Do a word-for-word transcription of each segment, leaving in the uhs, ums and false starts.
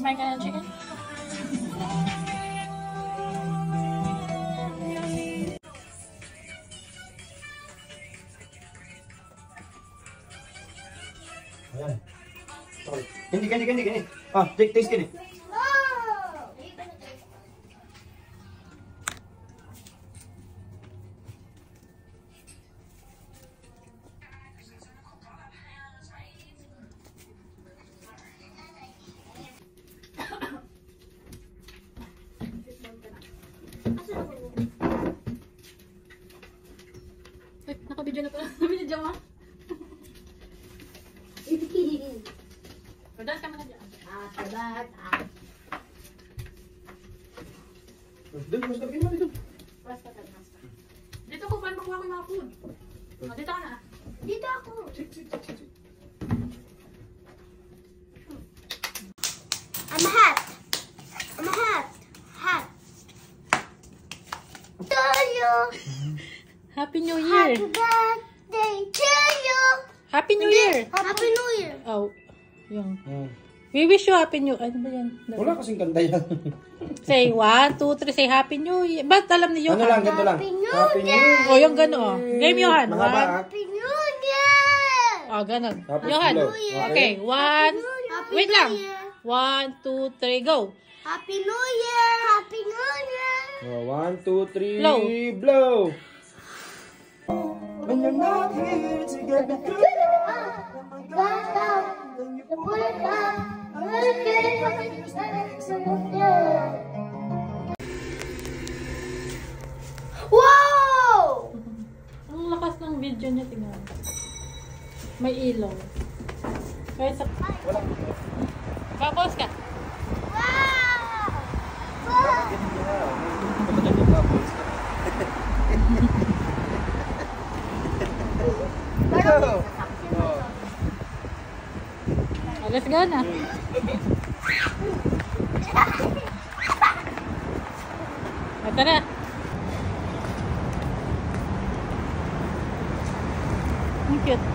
Kumain ka ng chicken? Ayan. Sorry. Hindi, hindi, hindi, hindi. Ah, take, taste kini. Ay, naka-video na pala. Video mo. Rodas ka muna dyan. Ah, sabat. Ah. Doon, mas kami naman dito. Basta ka, basta. Dito ko, paano makuha ko yung mga food? O, dito ka na. Dito ako. Sit, sit, sit, sit. I'm a hat. I'm a hat. Hat. To you. Happy New Year! Happy birthday to you. Happy New Year! Happy New Year. Oh, yung. Hmm. We wish you Happy New Year. Ano ba yan? Wala kasing kanta yan. Say one, two, three, say Happy New Year. Ba't alam niyo? Ano lang, ganito lang. Happy New Happy New Year. O, yung gano'n. Game Johan. Mga ba? One. Happy New Year. O, gano'n. Happy Johan. New Year. Okay, one. Happy Wait New lang. Year. One, two, three, go. Happy New Year. Happy New Year. Oh, one, two, three, Blow. blow. When you're not here together. Wow! Ang lakas ng video niya, tingnan. May ilaw. Kaya sa... Babos ka. Wow! Wow! O, let's go na. O, tara. Ang cute.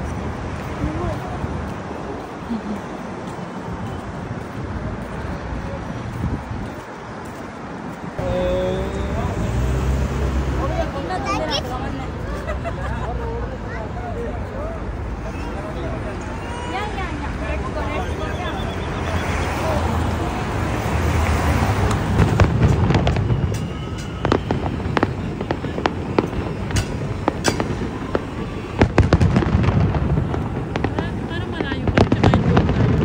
Parang malayo pa. Tsaka yung doon tayo.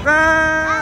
Bye!